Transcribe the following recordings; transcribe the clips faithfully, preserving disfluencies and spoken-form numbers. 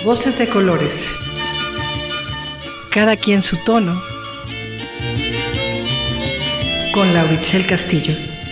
Voces de colores, cada quien su tono, con Laura Itzel Castillo.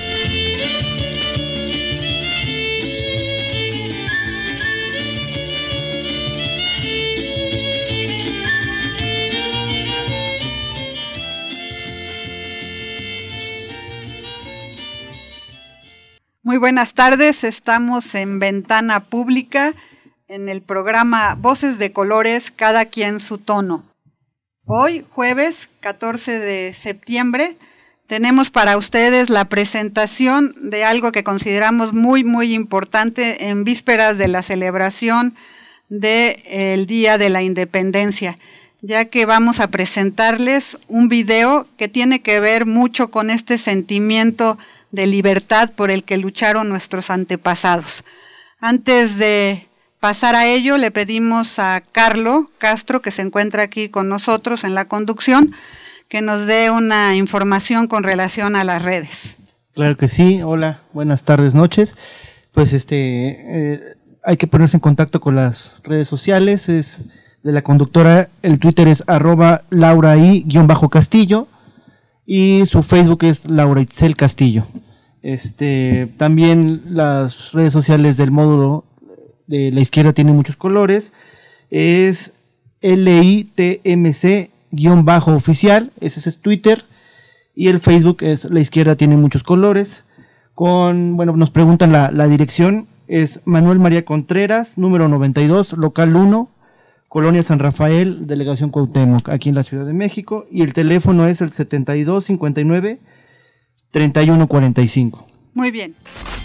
Muy buenas tardes, estamos en Ventana Pública, en el programa Voces de Colores, cada quien su tono. Hoy, jueves catorce de septiembre, tenemos para ustedes la presentación de algo que consideramos muy, muy importante en vísperas de la celebración del Día de la Independencia, ya que vamos a presentarles un video que tiene que ver mucho con este sentimiento de libertad por el que lucharon nuestros antepasados. Antes de pasar a ello, le pedimos a Carlo Castro, que se encuentra aquí con nosotros en la conducción, que nos dé una información con relación a las redes. Claro que sí. Hola, buenas tardes, noches. Pues este eh, hay que ponerse en contacto con las redes sociales, es de la conductora, el Twitter es arroba lauraí-castillo y su Facebook es Laura Itzel Castillo. Este, también las redes sociales del módulo de la izquierda tienen muchos colores, es L I T M C-oficial, ese es Twitter, y el Facebook es La Izquierda Tiene Muchos Colores. Con, bueno, nos preguntan la, la dirección, es Manuel María Contreras, número noventa y dos, local uno, Colonia San Rafael, Delegación Cuauhtémoc, aquí en la Ciudad de México, y el teléfono es el setenta y dos cincuenta y nueve treinta y uno cuarenta y cinco. Muy bien.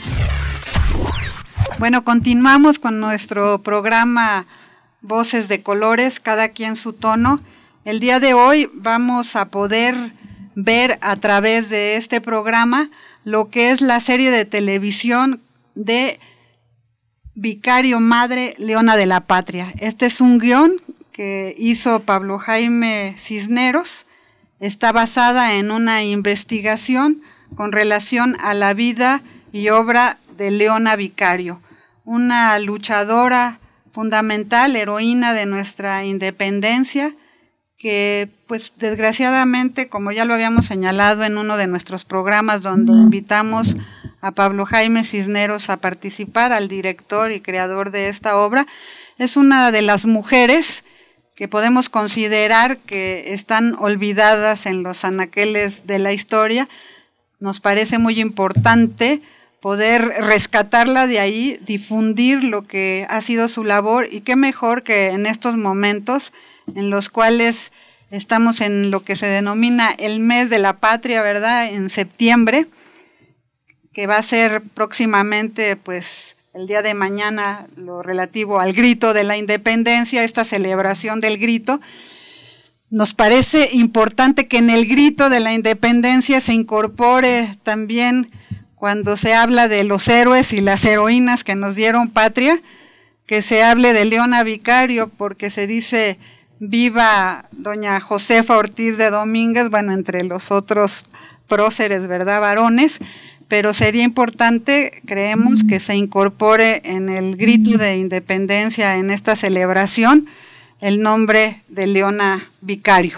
Bueno, continuamos con nuestro programa Voces de Colores, cada quien su tono. El día de hoy vamos a poder ver a través de este programa lo que es la serie de televisión de Vicario Madre, Leona de la Patria. Este es un guión que hizo Pablo Jaime Cisneros, está basada en una investigación con relación a la vida y obra de Leona Vicario, una luchadora fundamental, heroína de nuestra independencia, que pues desgraciadamente, como ya lo habíamos señalado en uno de nuestros programas donde invitamos a Pablo Jaime Cisneros a participar, al director y creador de esta obra, es una de las mujeres que podemos considerar que están olvidadas en los anaqueles de la historia. Nos parece muy importante poder rescatarla de ahí, difundir lo que ha sido su labor, y qué mejor que en estos momentos en los cuales estamos en lo que se denomina el mes de la patria, ¿verdad? En septiembre, que va a ser próximamente, pues, el día de mañana, lo relativo al grito de la independencia, esta celebración del grito. Nos parece importante que en el grito de la independencia se incorpore también, cuando se habla de los héroes y las heroínas que nos dieron patria, que se hable de Leona Vicario, porque se dice viva doña Josefa Ortiz de Domínguez, bueno, entre los otros próceres, ¿verdad?, varones, pero sería importante, creemos, que se incorpore en el grito de independencia, en esta celebración, el nombre de Leona Vicario.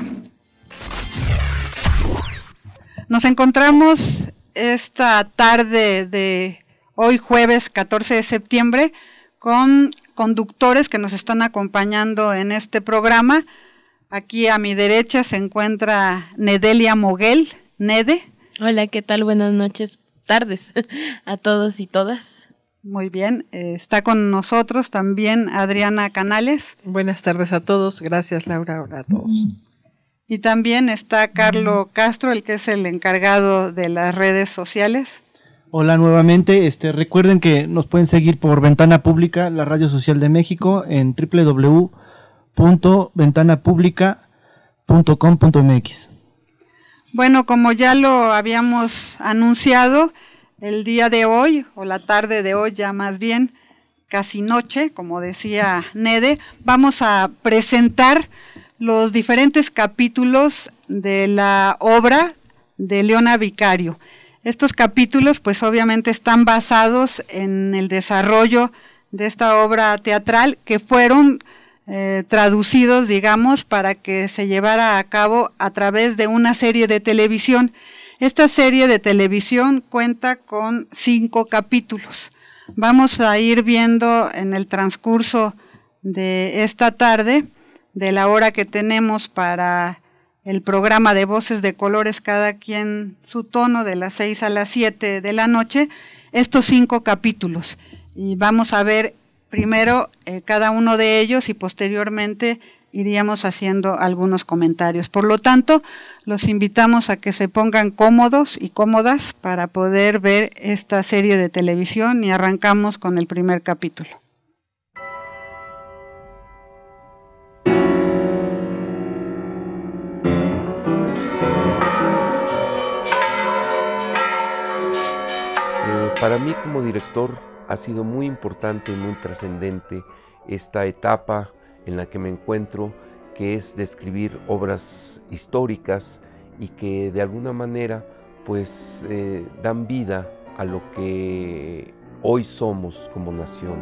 Nos encontramos esta tarde de hoy, jueves catorce de septiembre, con conductores que nos están acompañando en este programa. Aquí a mi derecha se encuentra Nedelia Moguel. Nede. Hola, ¿qué tal? Buenas noches, tardes a todos y todas. Muy bien, eh, está con nosotros también Adriana Canales. Buenas tardes a todos, gracias Laura, hola a todos. Y también está Carlo Castro, el que es el encargado de las redes sociales. Hola nuevamente, este, recuerden que nos pueden seguir por Ventana Pública, la radio social de México, en doble u doble u doble u punto ventana pública punto com punto m x. Bueno, como ya lo habíamos anunciado, el día de hoy, o la tarde de hoy ya más bien, casi noche, como decía Nede, vamos a presentar los diferentes capítulos de la obra de Leona Vicario. Estos capítulos pues obviamente están basados en el desarrollo de esta obra teatral, que fueron eh, traducidos, digamos, para que se llevara a cabo a través de una serie de televisión. Esta serie de televisión cuenta con cinco capítulos. Vamos a ir viendo en el transcurso de esta tarde, de la hora que tenemos para el programa de Voces de Colores, cada quien su tono, de las seis a las siete de la noche, estos cinco capítulos. Y vamos a ver primero eh, cada uno de ellos y posteriormente iríamos haciendo algunos comentarios. Por lo tanto, los invitamos a que se pongan cómodos y cómodas para poder ver esta serie de televisión y arrancamos con el primer capítulo. Eh, para mí como director ha sido muy importante y muy trascendente esta etapa en la que me encuentro, que es describir obras históricas y que de alguna manera pues eh, dan vida a lo que hoy somos como nación.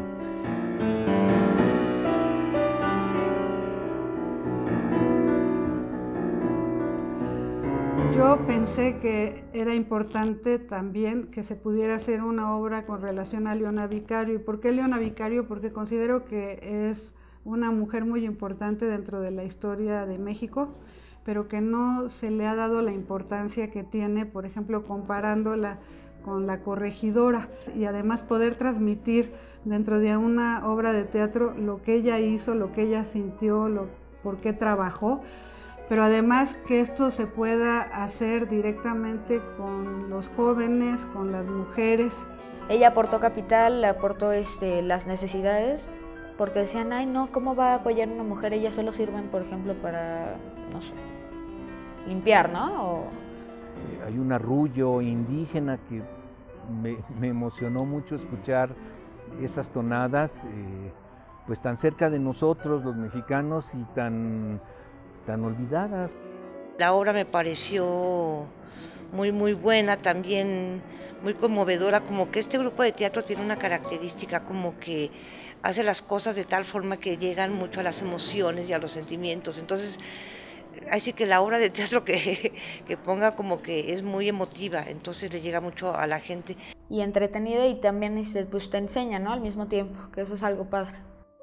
Yo pensé que era importante también que se pudiera hacer una obra con relación a Leona Vicario. ¿Y por qué Leona Vicario? Porque considero que es una mujer muy importante dentro de la historia de México, pero que no se le ha dado la importancia que tiene, por ejemplo, comparándola con La Corregidora, y además poder transmitir dentro de una obra de teatro lo que ella hizo, lo que ella sintió, lo, por qué trabajó, pero además que esto se pueda hacer directamente con los jóvenes, con las mujeres. Ella aportó capital, aportó este, las necesidades, porque decían, ay no, ¿cómo va a apoyar a una mujer? Ellas solo sirven, por ejemplo, para, no sé, limpiar, ¿no? O... Hay un arrullo indígena que me, me emocionó mucho escuchar esas tonadas, eh, pues tan cerca de nosotros, los mexicanos, y tan, tan olvidadas. La obra me pareció muy, muy buena, también muy conmovedora, como que este grupo de teatro tiene una característica como que hace las cosas de tal forma que llegan mucho a las emociones y a los sentimientos. Entonces, así que la obra de teatro que, que ponga como que es muy emotiva, entonces le llega mucho a la gente. Y entretenida, y también este, pues te enseña, ¿no? Al mismo tiempo, que eso es algo padre.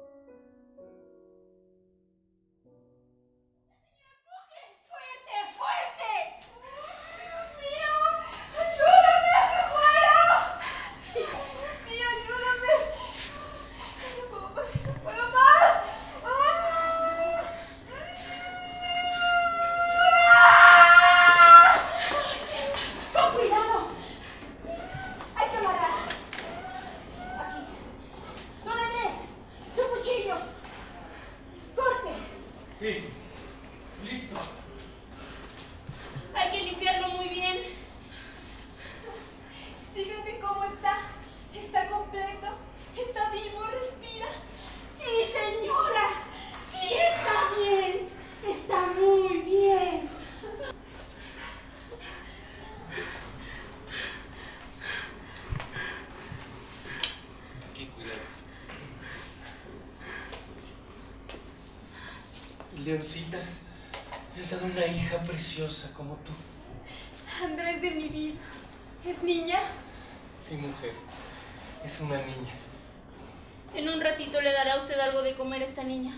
Leoncita, me has dado una hija preciosa como tú. Andrés de mi vida, ¿es niña? Sí, mujer, es una niña. En un ratito le dará usted algo de comer a esta niña.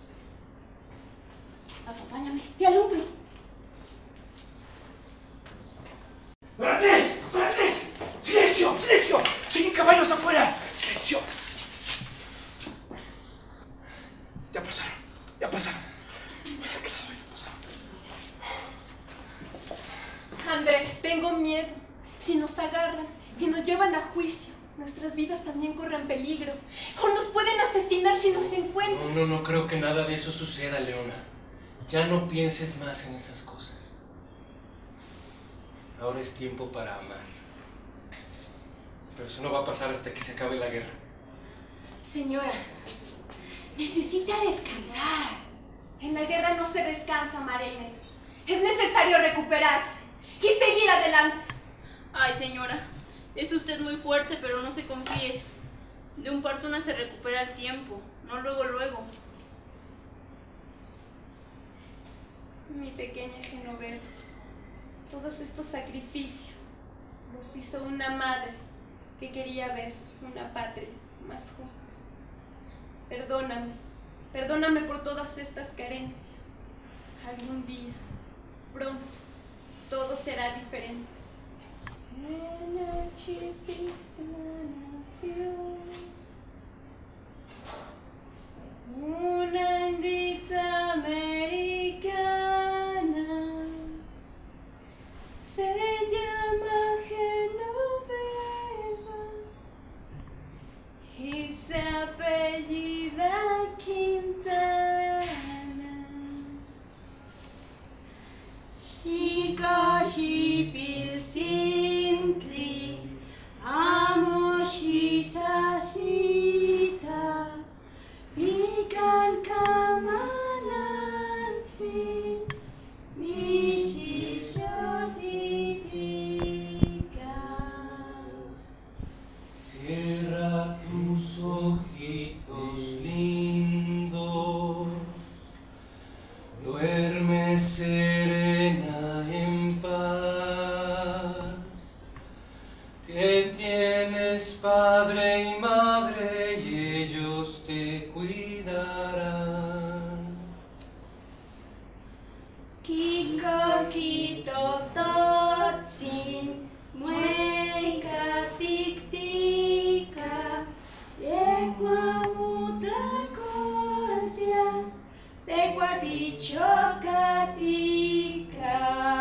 Acompáñame. ¡Tía Lupe! ¡Don Andrés! ¡Don Andrés! ¡Silencio! ¡Silencio! ¡Se oyen caballos afuera! ¡Silencio! Ya pasaron, ya pasaron. Andrés, tengo miedo. Si nos agarran y nos llevan a juicio, nuestras vidas también corren peligro. O nos pueden asesinar si nos encuentran. No, no, no creo que nada de eso suceda, Leona. Ya no pienses más en esas cosas. Ahora es tiempo para amar. Pero eso no va a pasar hasta que se acabe la guerra. Señora, necesita descansar. En la guerra no se descansa, Marenes. Es necesario recuperarse y seguir adelante. Ay, señora, es usted muy fuerte, pero no se confíe. De un parto una se recupera al tiempo, no luego, luego. Mi pequeña Genoveva, todos estos sacrificios los hizo una madre que quería ver una patria más justa. Perdóname, perdóname por todas estas carencias. Algún día, pronto, todo será diferente. En la chiquita nació una indita americana, se llama Genoveva y se apellida Quintana. Shikashipilsintli amoshisasita Mikan kamanansi mishishodipika. Cierra tus ojitos lindos, duerme serena en paz, que tienes padre y madre y ellos te cuidarán. Kiko kito totsin, mueca tic-tica, yegua muta cordia, tegua dichocatica.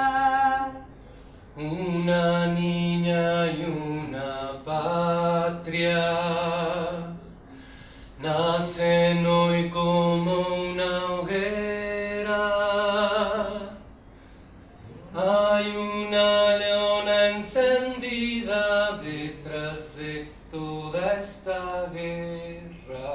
Una niña y una patria nacen hoy como una hoguera. Hay una leona encendida detrás de toda esta guerra.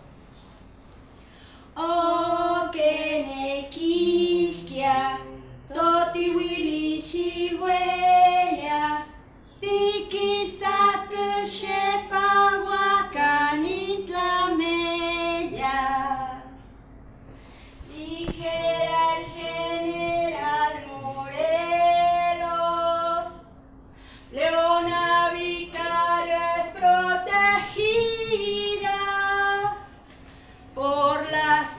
Oh, que nequisquia, toti wili shigueya, tikisat shepa wakanitla meya. Dijera el general Morelos, Leona Vicario es protegida por las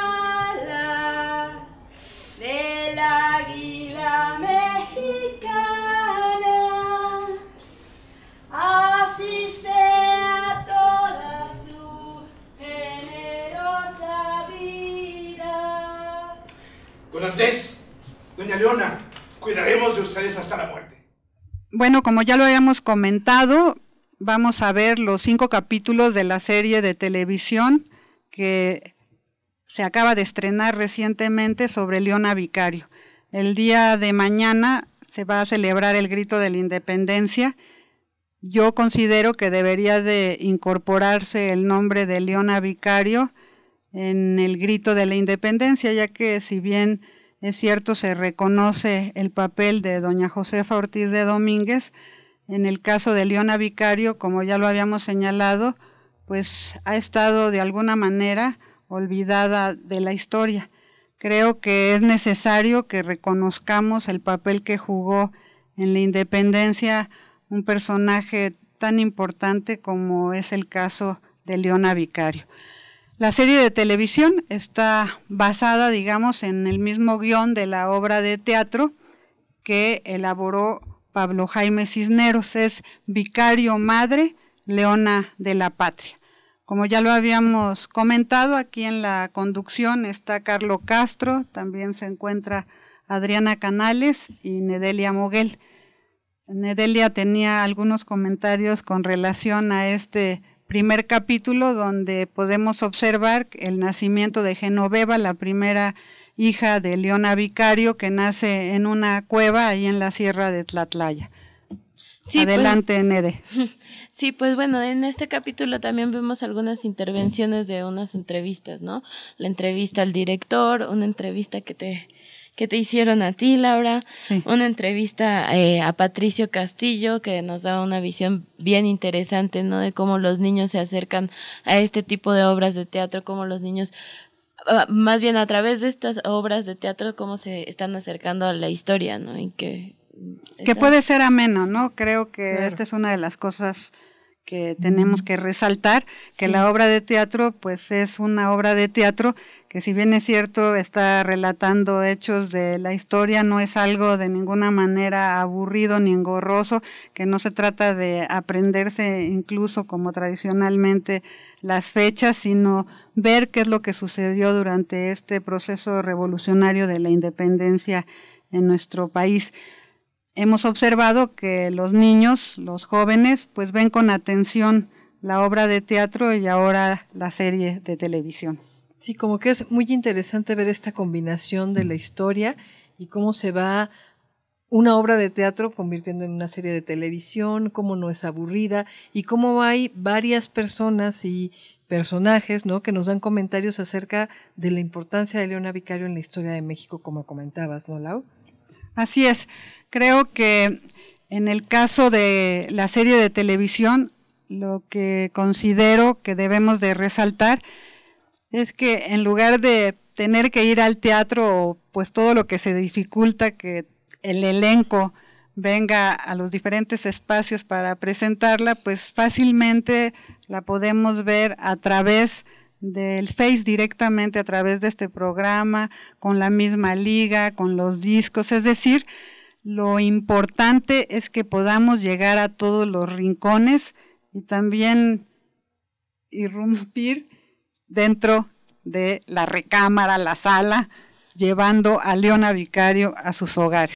alas del águila mexicana. Así sea toda su generosa vida. Don Andrés, doña Leona, cuidaremos de ustedes hasta la muerte. Bueno, como ya lo habíamos comentado, vamos a ver los cinco capítulos de la serie de televisión que se acaba de estrenar recientemente sobre Leona Vicario. El día de mañana se va a celebrar el Grito de la Independencia. Yo considero que debería de incorporarse el nombre de Leona Vicario en el Grito de la Independencia, ya que si bien es cierto se reconoce el papel de doña Josefa Ortiz de Domínguez, en el caso de Leona Vicario, como ya lo habíamos señalado, pues ha estado de alguna manera olvidada de la historia. Creo que es necesario que reconozcamos el papel que jugó en la independencia un personaje tan importante como es el caso de Leona Vicario. La serie de televisión está basada, digamos, en el mismo guión de la obra de teatro que elaboró Pablo Jaime Cisneros. Es Vicario Madre, Leona de la Patria. Como ya lo habíamos comentado, aquí en la conducción está Carlo Castro, también se encuentra Adriana Canales y Nedelia Moguel. Nedelia tenía algunos comentarios con relación a este primer capítulo, donde podemos observar el nacimiento de Genoveva, la primera hija de Leona Vicario, que nace en una cueva ahí en la sierra de Tlatlaya. Sí, adelante, pues, Nede. Sí, pues bueno, en este capítulo también vemos algunas intervenciones de unas entrevistas, ¿no? La entrevista al director, una entrevista que te que te hicieron a ti, Laura, sí. Una entrevista eh, a Patricio Castillo, que nos da una visión bien interesante, ¿no? De cómo los niños se acercan a este tipo de obras de teatro, cómo los niños más bien a través de estas obras de teatro, cómo se están acercando a la historia, ¿no? Y que, que puede ser ameno, ¿no? Creo que Claro. esta es una de las cosas que tenemos que resaltar, que Sí. la obra de teatro pues es una obra de teatro que, si bien es cierto, está relatando hechos de la historia, no es algo de ninguna manera aburrido ni engorroso, que no se trata de aprenderse incluso como tradicionalmente las fechas, sino ver qué es lo que sucedió durante este proceso revolucionario de la independencia en nuestro país. Hemos observado que los niños, los jóvenes, pues ven con atención la obra de teatro y ahora la serie de televisión. Sí, como que es muy interesante ver esta combinación de la historia y cómo se va una obra de teatro convirtiendo en una serie de televisión, cómo no es aburrida y cómo hay varias personas y personajes, ¿no?, que nos dan comentarios acerca de la importancia de Leona Vicario en la historia de México, como comentabas, ¿no, Lau? Así es. Creo que en el caso de la serie de televisión, lo que considero que debemos de resaltar es que en lugar de tener que ir al teatro, pues todo lo que se dificulta que el elenco venga a los diferentes espacios para presentarla, pues fácilmente la podemos ver a través del Face, directamente a través de este programa, con la misma liga, con los discos. Es decir, lo importante es que podamos llegar a todos los rincones y también irrumpir dentro de la recámara, la sala, llevando a Leona Vicario a sus hogares.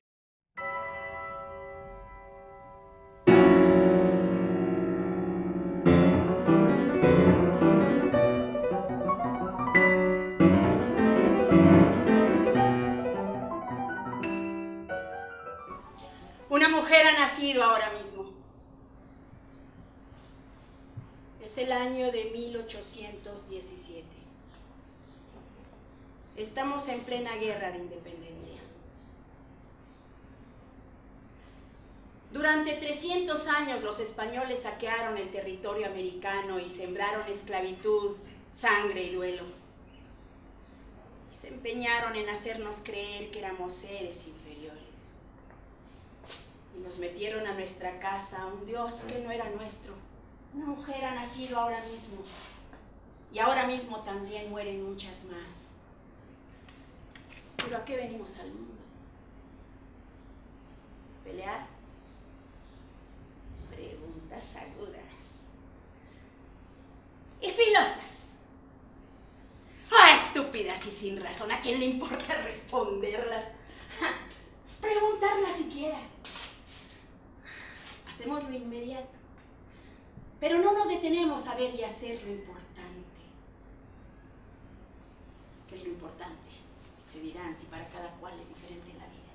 Una mujer ha nacido ahora mismo. Es el año de mil ochocientos diecisiete. Estamos en plena guerra de independencia. Durante trescientos años los españoles saquearon el territorio americano y sembraron esclavitud, sangre y duelo. Y se empeñaron en hacernos creer que éramos seres inferiores. Y nos metieron a nuestra casa un Dios que no era nuestro. Una mujer ha nacido ahora mismo. Y ahora mismo también mueren muchas más. ¿Pero a qué venimos al mundo? ¿Pelear? Preguntas agudas. Y filosas. ¡Ah, estúpidas y sin razón! ¿A quién le importa responderlas? Preguntarlas siquiera. Hacemos lo inmediato. Pero no nos detenemos a ver y hacer lo importante. ¿Qué es lo importante? Se dirán si para cada cual es diferente la vida.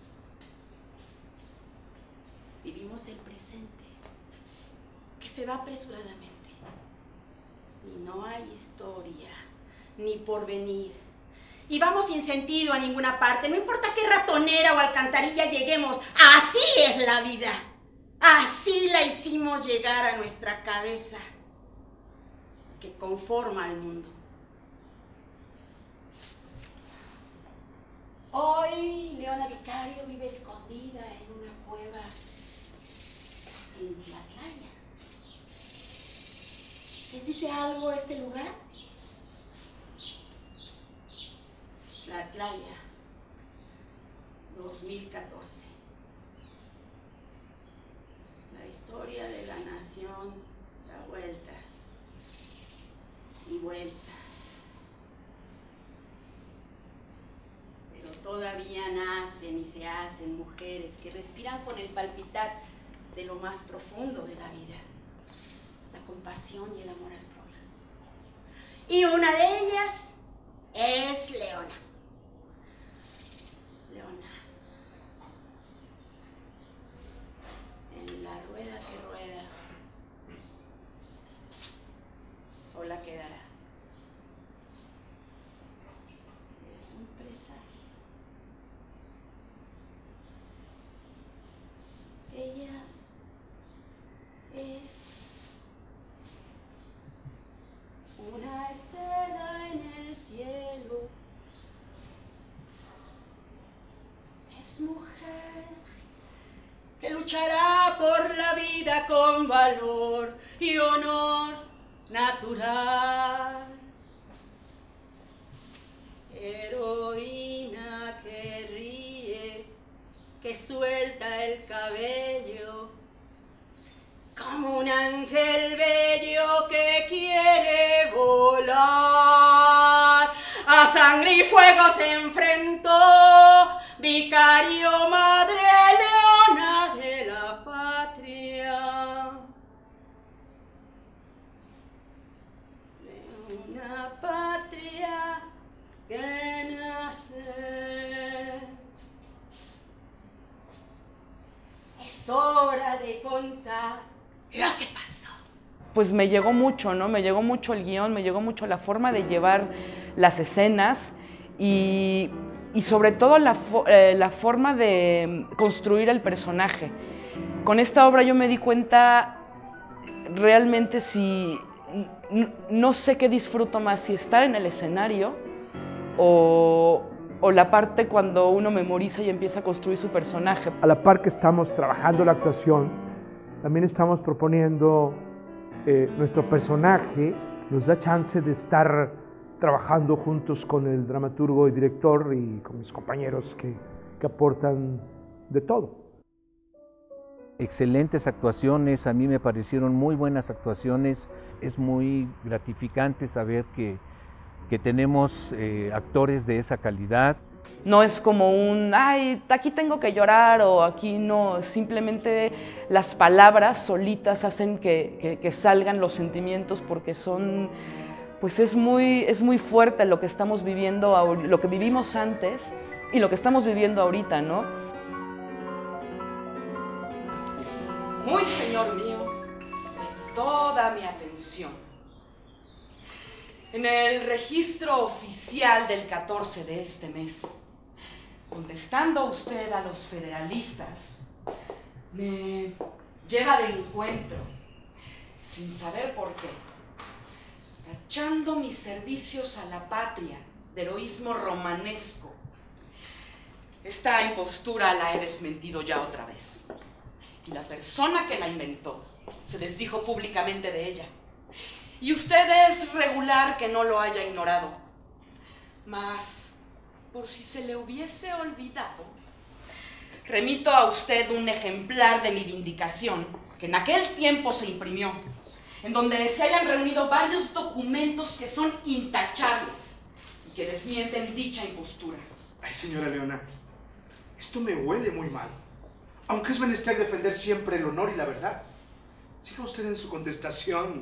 Vivimos el presente, que se va apresuradamente. Y no hay historia, ni porvenir. Y vamos sin sentido a ninguna parte, no importa qué ratonera o alcantarilla lleguemos, así es la vida. Así la hicimos llegar a nuestra cabeza, que conforma al mundo. Hoy Leona Vicario vive escondida en una cueva en Tlatlaya. ¿Les dice algo este lugar? Tlatlaya, dos mil catorce. La historia de la nación da vueltas y vueltas. Pero todavía nacen y se hacen mujeres que respiran con el palpitar de lo más profundo de la vida, la compasión y el amor al prójimo. Y una de ellas es Leona. Leona. En la rueda que rueda, sola quedará. Es un presagio. Ella es una estela en el cielo. que luchará por la vida con valor y honor natural. Heroína que ríe, que suelta el cabello, como un ángel bello que quiere volar. A sangre y fuego se enfrentó, vicario, madre leona de la patria. De una patria que nace. Es hora de contar lo que pasó. Pues me llegó mucho, ¿no? Me llegó mucho el guión, me llegó mucho la forma de llevar las escenas y, y sobre todo la, eh, la forma de construir el personaje. Con esta obra yo me di cuenta realmente si... no sé qué disfruto más, si estar en el escenario o, o la parte cuando uno memoriza y empieza a construir su personaje. A la par que estamos trabajando la actuación, también estamos proponiendo eh, nuestro personaje, nos da chance de estar trabajando juntos con el dramaturgo y director y con mis compañeros que, que aportan de todo. Excelentes actuaciones, a mí me parecieron muy buenas actuaciones. Es muy gratificante saber que, que tenemos eh, actores de esa calidad. No es como un, ay, aquí tengo que llorar o aquí no, simplemente las palabras solitas hacen que, que, que salgan los sentimientos porque son, pues es muy, es muy fuerte lo que estamos viviendo, lo que vivimos antes y lo que estamos viviendo ahorita, ¿no? Muy señor mío, de toda mi atención. En el registro oficial del catorce de este mes, contestando usted a los federalistas, me lleva de encuentro, sin saber por qué, tachando mis servicios a la patria de heroísmo romanesco. Esta impostura la he desmentido ya otra vez. Y la persona que la inventó se desdijo públicamente de ella. Y usted es regular que no lo haya ignorado. Mas, por si se le hubiese olvidado, remito a usted un ejemplar de mi vindicación que en aquel tiempo se imprimió, en donde se hayan reunido varios documentos que son intachables y que desmienten dicha impostura. Ay, señora Leona, esto me huele muy mal. Aunque es menester defender siempre el honor y la verdad, siga usted en su contestación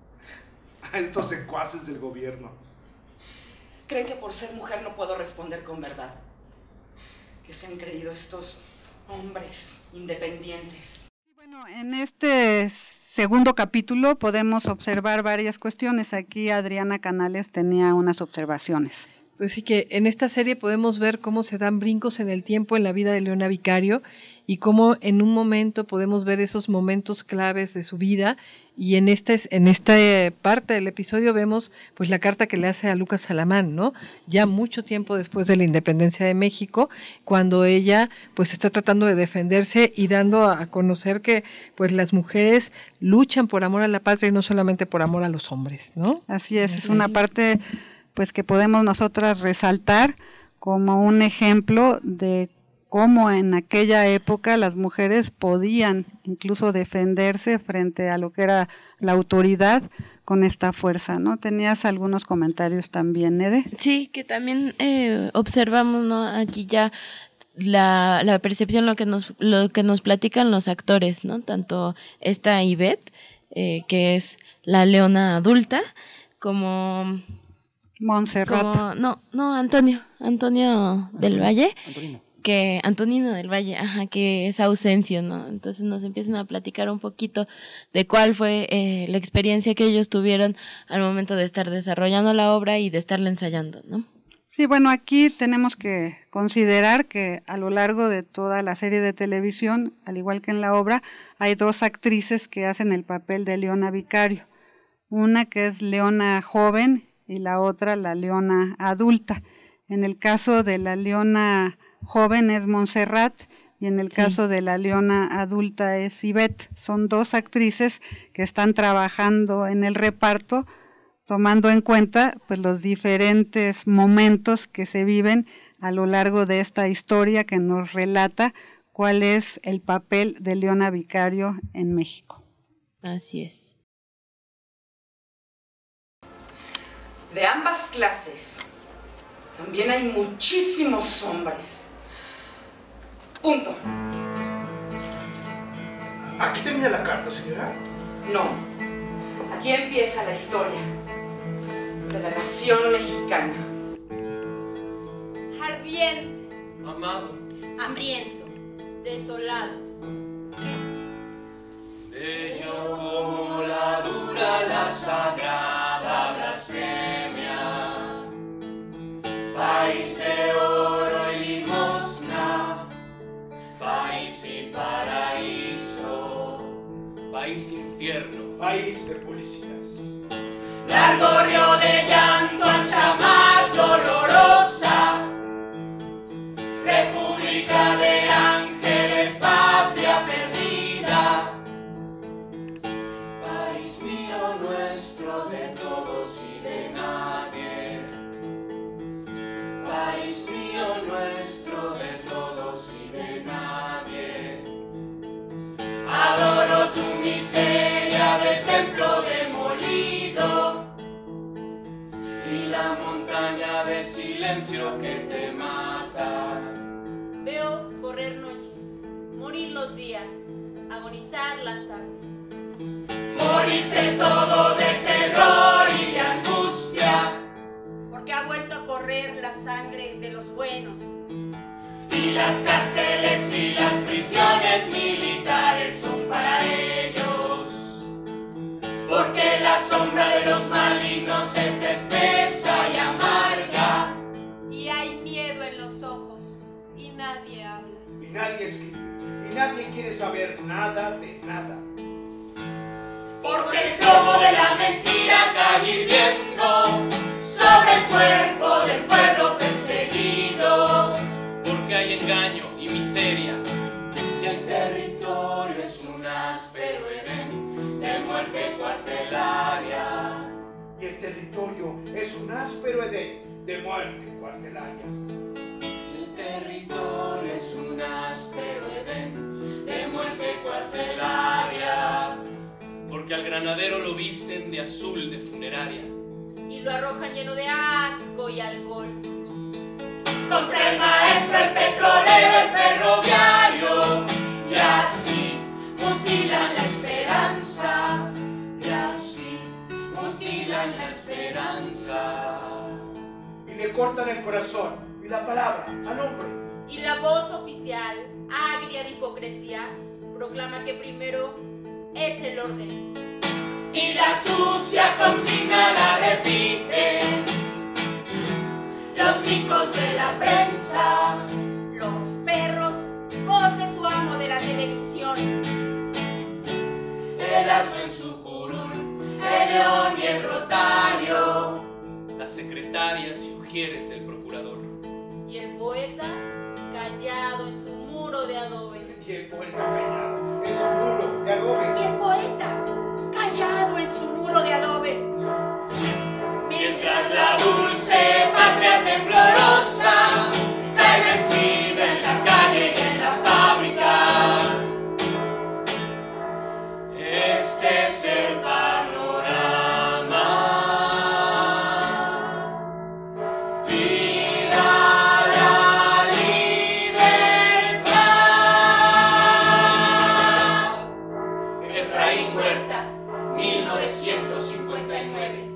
a estos secuaces del gobierno. ¿Creen que por ser mujer no puedo responder con verdad? ¿Qué se han creído estos hombres independientes? Bueno, en este segundo capítulo podemos observar varias cuestiones. Aquí Adriana Canales tenía unas observaciones. Pues sí, que en esta serie podemos ver cómo se dan brincos en el tiempo en la vida de Leona Vicario y cómo en un momento podemos ver esos momentos claves de su vida, y en esta, en esta parte del episodio vemos pues la carta que le hace a Lucas Alamán, ¿no? Ya mucho tiempo después de la independencia de México, cuando ella pues está tratando de defenderse y dando a conocer que pues las mujeres luchan por amor a la patria y no solamente por amor a los hombres, ¿no? Así es, es una parte pues que podemos nosotras resaltar como un ejemplo de cómo en aquella época las mujeres podían incluso defenderse frente a lo que era la autoridad con esta fuerza, ¿no? Tenías algunos comentarios también, Nede. Sí, que también eh, observamos, ¿no? Aquí ya la, la percepción, lo que nos lo que nos platican los actores, ¿no? Tanto esta Ivette, eh, que es la Leona adulta, como Montserrat. Como, no, no, Antonio, Antonio del Valle, Antonino. que Antonino del Valle, ajá, que es Ausencio, ¿no? Entonces nos empiezan a platicar un poquito de cuál fue eh, la experiencia que ellos tuvieron al momento de estar desarrollando la obra y de estarla ensayando, ¿no? Sí, bueno, aquí tenemos que considerar que a lo largo de toda la serie de televisión, al igual que en la obra, hay dos actrices que hacen el papel de Leona Vicario. Una que es Leona joven y la otra la Leona adulta. En el caso de la Leona joven es Montserrat, y en el Sí. caso de la leona adulta es Ivette. Son dos actrices que están trabajando en el reparto, tomando en cuenta pues los diferentes momentos que se viven a lo largo de esta historia que nos relata cuál es el papel de Leona Vicario en México. Así es. De ambas clases, también hay muchísimos hombres. Punto. ¿Aquí termina la carta, señora? No. Aquí empieza la historia de la nación mexicana. Ardiente, Amado, hambriento, desolado. bello como la dura la sagrada blasfemia, país de oro y limosna, país y paraíso, país infierno, país de policías. Largo río de llanto, ancha mar dolorosa, república de ángeles, patria perdida, país mío, nuestro, de todos y de nadie, país mío, nuestro, de todos y de nadie. Adoro tu miseria de templo demolido y la montaña de silencio que te mata. Veo correr noches, morir los días, agonizar las tardes. Morirse todo de terror y de angustia, porque ha vuelto a correr la sangre de los buenos. y las cárceles y las prisiones militares son para ellos, porque la sombra de los malignos es espesa y amarga, Y hay miedo en los ojos, y nadie habla. Y nadie escribe, y nadie quiere saber nada de nada. porque el plomo de la mentira cae hirviendo sobre el cuerpo del pueblo perseguido, porque hay engaño y miseria, y el territorio es un áspero edén de muerte cuartelaria. Y el territorio es un áspero edén de muerte cuartelaria. El territorio es un áspero edén de muerte cuartelaria. porque al granadero lo visten de azul de funeraria, Y lo arrojan lleno de asco y alcohol. Contra el maestro, el petrolero, el ferroviario, y así mutilan la esperanza, y así mutilan la esperanza. Y le cortan el corazón y la palabra al hombre. Y la voz oficial, agria de hipocresía, proclama que primero es el orden. Y la sucia consigna la repiten los ricos de la prensa, Los perros, voz de su amo de la televisión. el asno en su curul, el león y el rotario, las secretarias y ujieres del procurador, Y el poeta callado en su muro de adobe. Y el poeta callado en su muro de adobe. Y el poeta, callado en su muro de adobe. mientras la dulce patria temblorosa cae vencida en la calle y en la fábrica. Este es el panorama. ¡Viva la libertad! Efraín Huerta, mil novecientos cincuenta y nueve.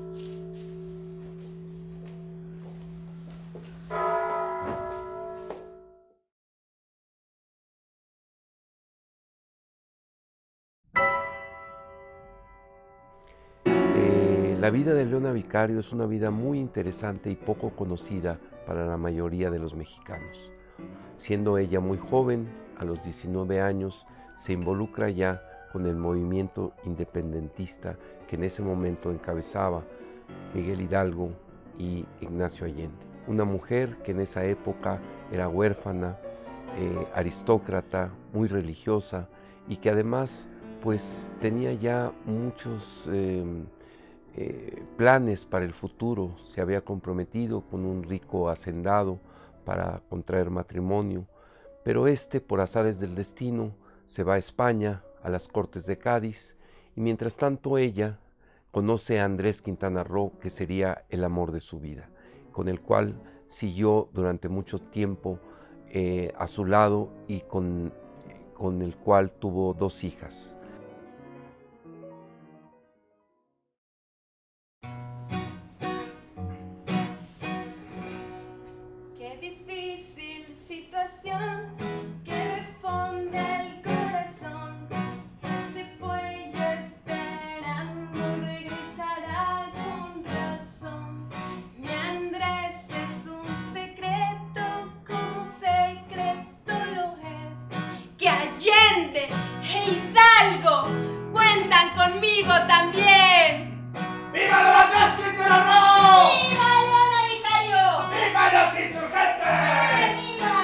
Eh, la vida de Leona Vicario es una vida muy interesante y poco conocida para la mayoría de los mexicanos. Siendo ella muy joven, a los diecinueve años, se involucra ya con el movimiento independentista que en ese momento encabezaba Miguel Hidalgo y Ignacio Allende. Una mujer que en esa época era huérfana eh, aristócrata, muy religiosa y que además pues tenía ya muchos eh, eh, planes para el futuro. Se había comprometido con un rico hacendado para contraer matrimonio, pero este, por azares del destino, se va a España, a las Cortes de Cádiz, y mientras tanto ella conoce a Andrés Quintana Roo, que sería el amor de su vida, con el cual siguió durante mucho tiempo eh, a su lado y con, con el cual tuvo dos hijas. Qué difícil situación que responde el corazón. Él se fue yo esperando regresará con razón. Mi Andrés es un secreto como secreto lo es. Que Allende e Hidalgo cuentan conmigo también. ¡Viva la Andrés Quintana Roo! ¡Viva Leona Vicario! ¡Viva los insurgentes!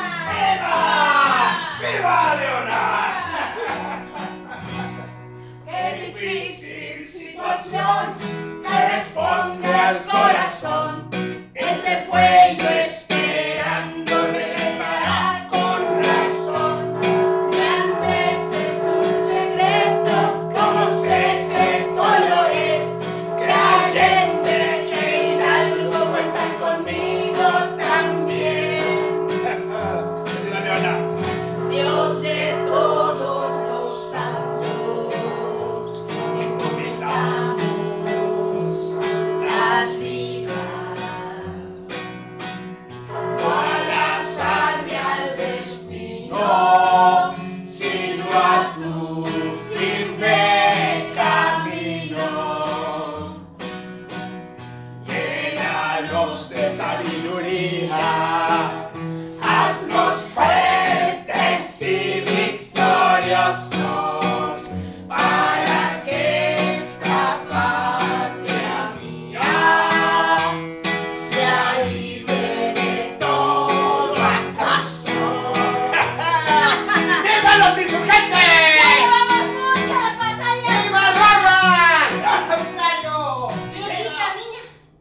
¡Viva! ¡Viva Leona! ¡Qué difícil situación que responde al corazón! Él se fue yo esperando regresará con razón. Mi Andrés es un secreto como secreto lo es. Que Allende e Hidalgo cuentan conmigo también. Dios de todos los santos, encomendamos las vidas, no al azar ni al destino, sino a tu firme camino. Llénalos de sabiduría, haznos fuertes y victoriosos, para que esta patria mía sea libre de todo acaso. ¡Viva los insurgentes! ¡Llevamos muchas batallas! ¡Viva el barba! ¡Vicario! Leoncita, niña.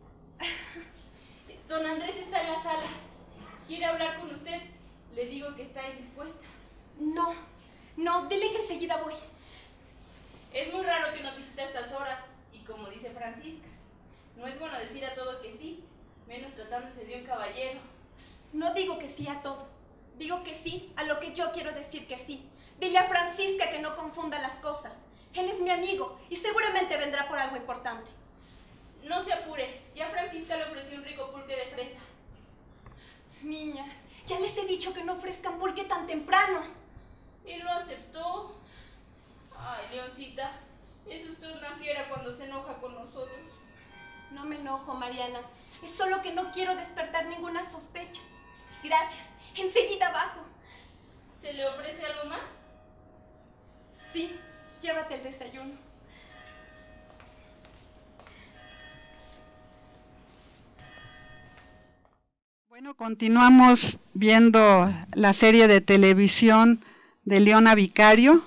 Don Andrés está en la sala. ¿Quiere hablar con usted? Le digo que está indispuesta. No, no, dile que enseguida voy. Es muy raro que nos visite a estas horas. Y como dice Francisca, no es bueno decir a todo que sí, menos tratándose de un caballero. No digo que sí a todo. Digo que sí a lo que yo quiero decir que sí. Dile a Francisca que no confunda las cosas. Él es mi amigo y seguramente vendrá por algo importante. No se apure, ya Francisca le ofreció un rico pulque de fresa. Niñas, ya les he dicho que no ofrezcan pulque tan temprano. Y lo aceptó. Ay, Leoncita, es usted una fiera cuando se enoja con nosotros. No me enojo, Mariana. Es solo que no quiero despertar ninguna sospecha. Gracias. Enseguida bajo. ¿Se le ofrece algo más? Sí, llévate el desayuno. Bueno, continuamos viendo la serie de televisión de Leona Vicario.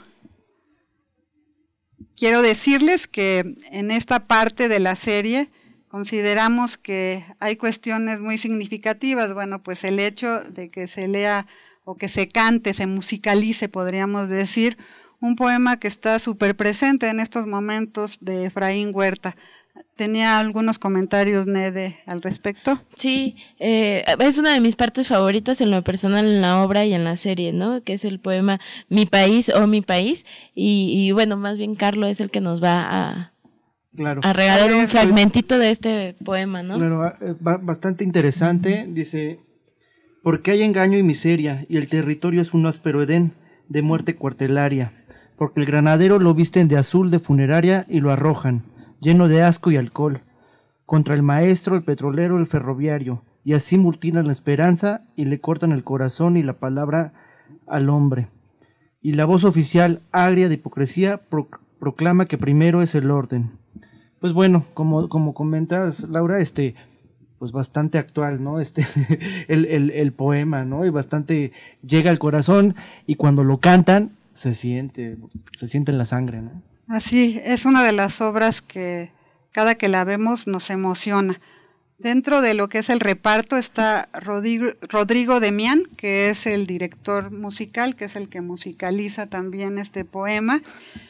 Quiero decirles que en esta parte de la serie consideramos que hay cuestiones muy significativas. Bueno, pues el hecho de que se lea o que se cante, se musicalice, podríamos decir, un poema que está súper presente en estos momentos de Efraín Huerta. ¿Tenía algunos comentarios, Nede, al respecto? Sí, eh, es una de mis partes favoritas en lo personal en la obra y en la serie, ¿no? Que es el poema Mi País o Mi País. Y, y bueno, más bien Carlos es el que nos va a, claro. a regalar un fragmentito de este poema, ¿no? Claro, bastante interesante. Dice, porque hay engaño y miseria, y el territorio es un áspero edén de muerte cuartelaria, porque el granadero lo visten de azul de funeraria y lo arrojan, lleno de asco y alcohol, contra el maestro, el petrolero, el ferroviario, y así mutilan la esperanza y le cortan el corazón y la palabra al hombre. Y la voz oficial, agria de hipocresía, pro, proclama que primero es el orden. Pues bueno, como, como comentas, Laura, este, pues bastante actual, ¿no? Este, el, el, el poema, ¿no? Y bastante llega al corazón y cuando lo cantan se siente, se siente en la sangre, ¿no? Así, es una de las obras que cada que la vemos nos emociona. Dentro de lo que es el reparto está Rodrigo, Rodrigo Demián, que es el director musical, que es el que musicaliza también este poema.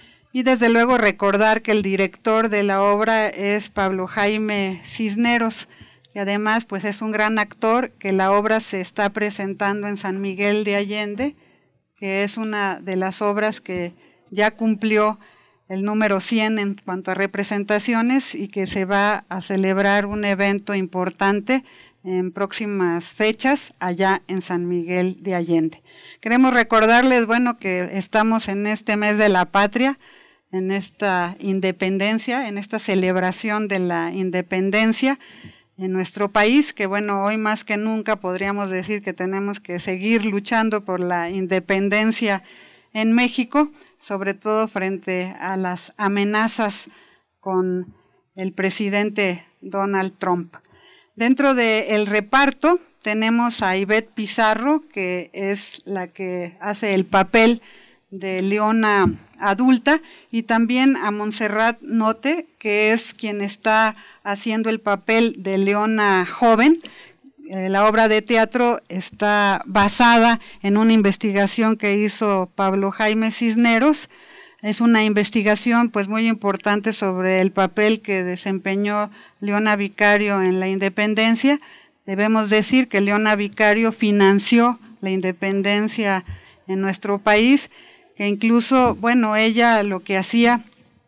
Y desde luego recordar que el director de la obra es Pablo Jaime Cisneros, que además pues es un gran actor, que la obra se está presentando en San Miguel de Allende, que es una de las obras que ya cumplió el número cien en cuanto a representaciones y que se va a celebrar un evento importante en próximas fechas allá en San Miguel de Allende. Queremos recordarles, bueno, que estamos en este mes de la patria, en esta independencia, en esta celebración de la independencia en nuestro país, que bueno, hoy más que nunca podríamos decir que tenemos que seguir luchando por la independencia en México, sobre todo frente a las amenazas con el presidente Donald Trump. Dentro del reparto tenemos a Ivette Pizarro, que es la que hace el papel de Leona adulta, y también a Montserrat Note, que es quien está haciendo el papel de Leona joven. Eh, la obra de teatro está basada en una investigación que hizo Pablo Jaime Cisneros. Es una investigación pues muy importante sobre el papel que desempeñó Leona Vicario en la independencia. Debemos decir que Leona Vicario financió la independencia en nuestro país, que incluso, bueno, ella lo que hacía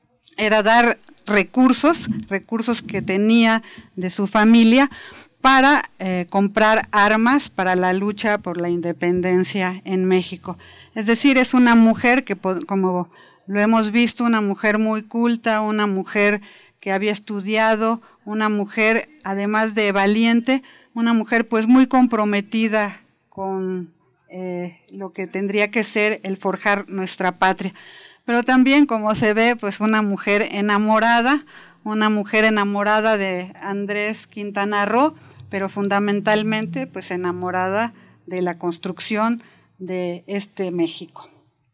era dar recursos, recursos que tenía de su familia para eh, comprar armas para la lucha por la independencia en México. Es decir, es una mujer que, como lo hemos visto, una mujer muy culta, una mujer que había estudiado, una mujer además de valiente, una mujer pues muy comprometida con Eh, lo que tendría que ser el forjar nuestra patria, pero también, como se ve, pues una mujer enamorada, una mujer enamorada de Andrés Quintana Roo, pero fundamentalmente pues enamorada de la construcción de este México.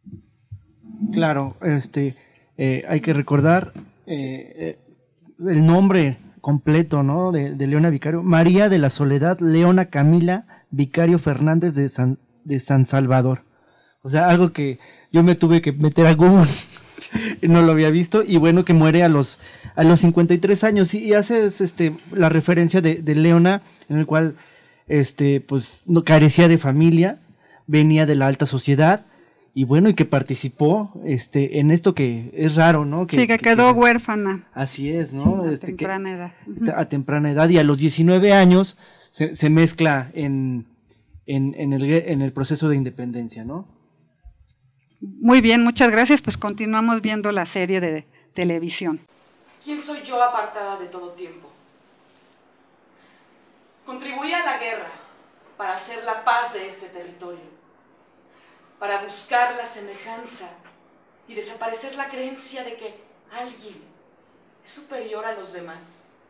Claro, este eh, hay que recordar eh, el nombre completo, ¿no? de, de Leona Vicario, María de la Soledad Leona Camila Vicario Fernández de San de San Salvador. O sea, algo que yo me tuve que meter a Google, no lo había visto, y bueno, que muere a los a los cincuenta y tres años, y, y hace este, la referencia de, de Leona, en el cual este, pues, no carecía de familia, venía de la alta sociedad, y bueno, y que participó este, en esto que es raro, ¿no? Que, sí, que, que quedó que, huérfana. Así es, ¿no? Sí, a este, temprana que, edad. A temprana edad, y a los diecinueve años se, se mezcla en En, en, el, en el proceso de independencia, ¿no? Muy bien, muchas gracias, pues continuamos viendo la serie de televisión. ¿Quién soy yo apartada de todo tiempo? Contribuí a la guerra para hacer la paz de este territorio, para buscar la semejanza y desaparecer la creencia de que alguien es superior a los demás.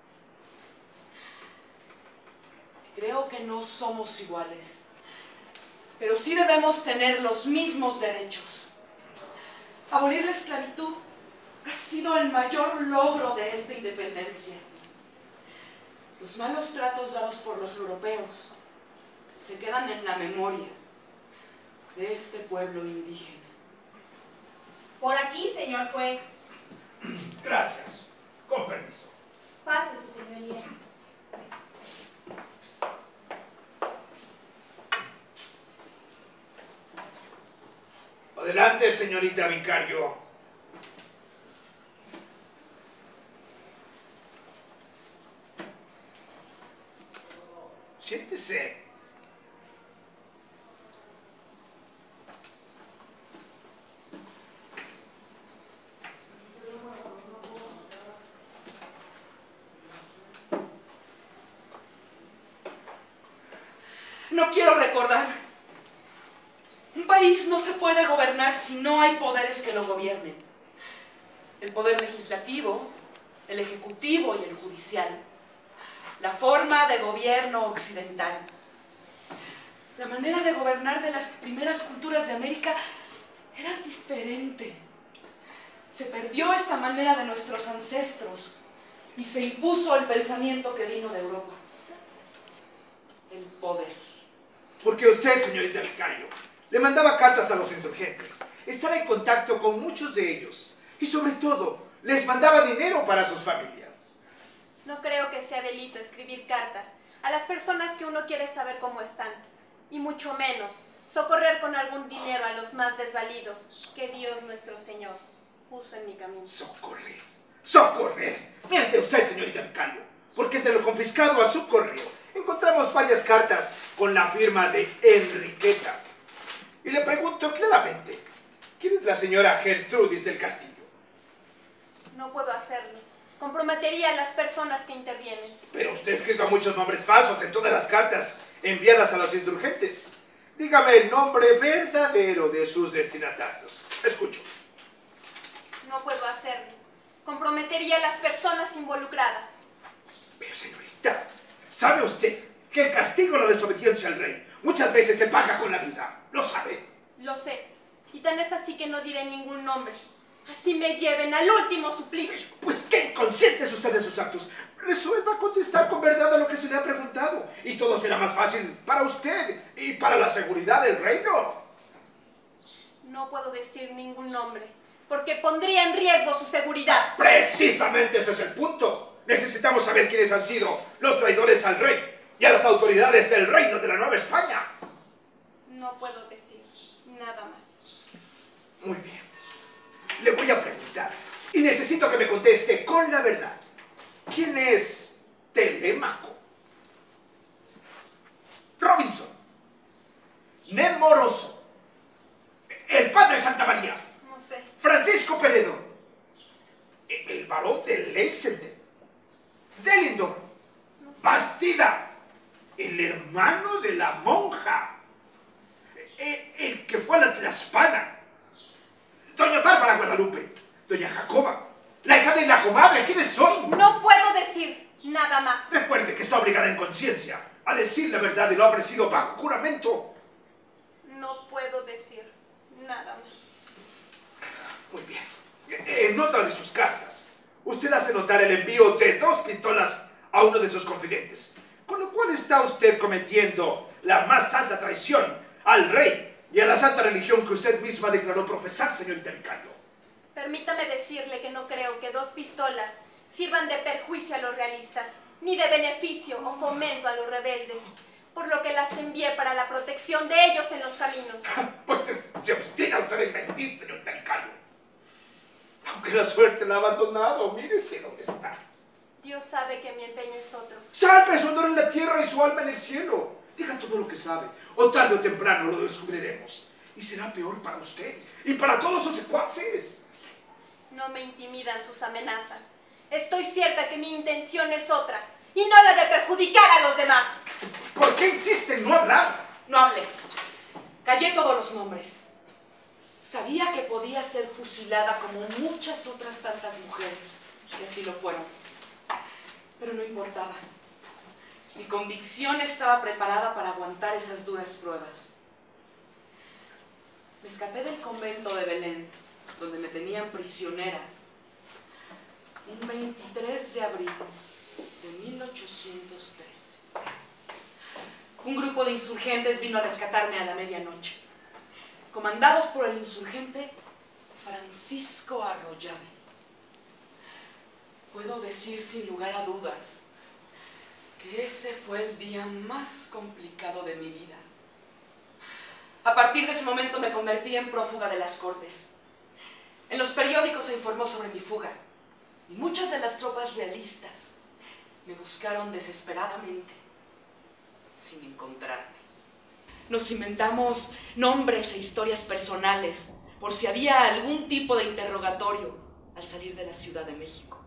Creo que no somos iguales, pero sí debemos tener los mismos derechos. Abolir la esclavitud ha sido el mayor logro de esta independencia. Los malos tratos dados por los europeos se quedan en la memoria de este pueblo indígena. Por aquí, señor juez. Gracias. Con permiso. Pase, su señoría. Adelante, señorita Vicario. Siéntese. No quiero recordar. Un país no se puede gobernar si no hay poderes que lo gobiernen. El poder legislativo, el ejecutivo y el judicial. la forma de gobierno occidental. La manera de gobernar de las primeras culturas de América era diferente. Se perdió esta manera de nuestros ancestros y se impuso el pensamiento que vino de Europa. El poder. Porque usted, señorita Vicario, le mandaba cartas a los insurgentes, estaba en contacto con muchos de ellos y sobre todo les mandaba dinero para sus familias. No creo que sea delito escribir cartas a las personas que uno quiere saber cómo están, y mucho menos socorrer con algún dinero a los más desvalidos que Dios nuestro Señor puso en mi camino. Socorrer, socorrer. Miente usted, señorita Vicario, porque entre lo confiscado a su correo encontramos varias cartas con la firma de Enriqueta. Y le pregunto claramente, ¿quién es la señora Gertrudis del Castillo? No puedo hacerlo. Comprometería a las personas que intervienen. Pero usted ha escrito muchos nombres falsos en todas las cartas enviadas a los insurgentes. Dígame el nombre verdadero de sus destinatarios. Escucho. No puedo hacerlo. Comprometería a las personas involucradas. Pero señorita, ¿sabe usted que el castigo a la desobediencia al rey muchas veces se paga con la vida? ¿Lo sabe? Lo sé. Y tan es así que no diré ningún nombre. Así me lleven al último suplicio. Pues qué inconsciente es usted de sus actos. Resuelva contestar con verdad a lo que se le ha preguntado. Y todo será más fácil para usted y para la seguridad del reino. No puedo decir ningún nombre, porque pondría en riesgo su seguridad. Precisamente ese es el punto. Necesitamos saber quiénes han sido los traidores al rey y a las autoridades del reino de la Nueva España. No puedo decir nada más. Muy bien. Le voy a preguntar, y necesito que me conteste con la verdad. ¿Quién es Telémaco? Robinson. Nemoroso. El padre Santa María. No sé. Francisco Peredo. El barón de Leicester. Delindor. No sé. Bastida. El hermano de la monja. El, el que fue a la Tlaxpana. Doña Bárbara Guadalupe, doña Jacoba, la hija de la comadre, ¿quiénes son? No puedo decir nada más. Recuerde que está obligada en conciencia a decir la verdad y lo ha ofrecido bajo juramento. No puedo decir nada más. Muy bien. En otra de sus cartas, usted hace notar el envío de dos pistolas a uno de sus confidentes, con lo cual está usted cometiendo la más santa traición al rey y a la santa religión que usted misma declaró profesar, señorita Vicario. Permítame decirle que no creo que dos pistolas sirvan de perjuicio a los realistas, ni de beneficio o fomento a los rebeldes, por lo que las envié para la protección de ellos en los caminos. Pues es, se obstina usted en mentir, señorita Vicario. Aunque la suerte la ha abandonado, mírese dónde está. Dios sabe que mi empeño es otro. Salve su honor en la tierra y su alma en el cielo. Diga todo lo que sabe, o tarde o temprano lo descubriremos. Y será peor para usted y para todos sus secuaces. No me intimidan sus amenazas. Estoy cierta que mi intención es otra, y no la de perjudicar a los demás. ¿Por qué insiste en no hablar? No hablé. Callé todos los nombres. Sabía que podía ser fusilada como muchas otras tantas mujeres, que así lo fueron. Pero no importaba. Mi convicción estaba preparada para aguantar esas duras pruebas. Me escapé del convento de Belén, donde me tenían prisionera, un veintitrés de abril de mil ochocientos tres. Un grupo de insurgentes vino a rescatarme a la medianoche, comandados por el insurgente Francisco Arroyave. Puedo decir sin lugar a dudas que ese fue el día más complicado de mi vida. A partir de ese momento me convertí en prófuga de las cortes. En los periódicos se informó sobre mi fuga y muchas de las tropas realistas me buscaron desesperadamente sin encontrarme. Nos inventamos nombres e historias personales por si había algún tipo de interrogatorio al salir de la Ciudad de México.